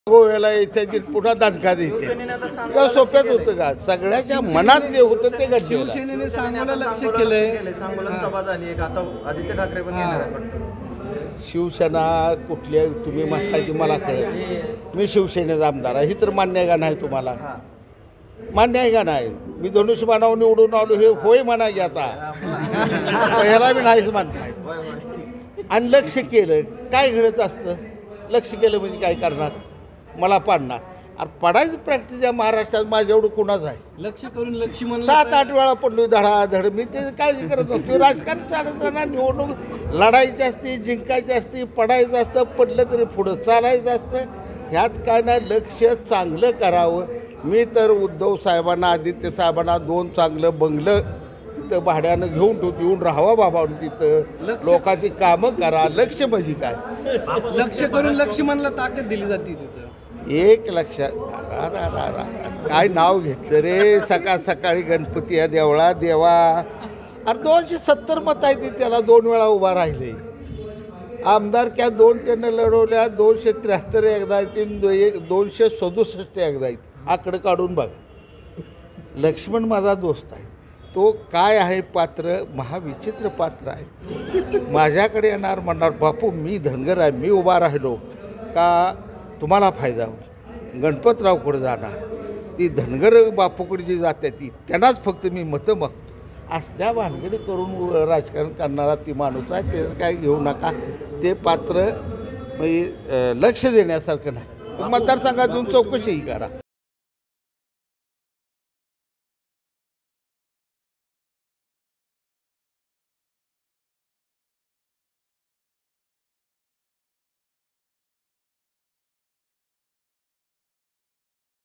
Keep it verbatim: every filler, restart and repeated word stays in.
गोव्याला त्याची पुन्हा दणका देते का सोप्यात होतं का सगळ्याच्या मनात जे होतं ते घडलं. शिवसेनेने सांगोला लक्ष केलंय. सांगोला सभा झाली एक आता आदित्य ठाकरे पण येणार आहेत वाटतं. शिवसेना कुठल्या तुम्ही म्हणताय की मला कळत मी शिवसेनेचा आमदार आहे ही तर मान्य आहे का नाही तुम्हाला मान्य आहे का नाही. मी धनुष्यबाणावर निवडून आलो हे होय म्हणा की आता ह्याला मी नाहीच म्हणताय. आणि लक्ष केलं काय घडत असतं. लक्ष केलं म्हणजे काय करणार मला पाडणार. अरे पडायचं प्रॅक्टिस या महाराष्ट्रात माझ्या एवढं कुणाच आहे. लक्ष करून लक्ष म्हणलं सात आठ वेळा पडलो धडाधड मी ते काळजी करत नसतो. राजकारण चालत राहणार निवडणूक लढायची असते जिंकायची असते पडायचं असतं पडलं तरी पुढं चालायचं असतं. ह्यात काय नाही लक्ष चांगलं करावं. मी तर उद्धव साहेबांना आदित्य साहेबांना दोन चांगलं बंगलं तिथं भाड्यानं घेऊन ठेवून येऊन राहावा बाबा तिथं लोकांची कामं करा. लक्ष म्हणजे काय लक्ष करून लक्ष म्हणलं ताकद दिली जाते तिथं. एक लक्षात रा रा रा रा काय नाव घेतलं रे सकाळ सकाळी गणपती या देवळा देवा. अरे दोनशे सत्तर मत आहे ती त्याला दोन वेळा उभा राहिले. आमदारक्या दोन त्यानं लढवल्या दोनशे त्र्याहत्तर एकदा तीन दो एक दोनशे सदुसष्ट एकदा आहेत. आकडं काढून बघा. लक्ष्मण माझा दोस्त आहे. तो काय आहे पात्र महाविचित्र पात्र आहे. माझ्याकडे येणार म्हणणार बापू मी धनगर आहे मी उभा राहिलो का तुम्हाला फायदा होईल. गणपतरावकडे जाणार ती धनगर बापूकडे जी जाते ती त्यांनाच फक्त मी मतं मागतो. असल्या भानगडी करून राजकारण करणारा ती माणूस आहे. ते काय घेऊ नका. ते पात्र म्हणजे लक्ष देण्यासारखं नाही. मतदारसंघात येऊन चौकशीही करा.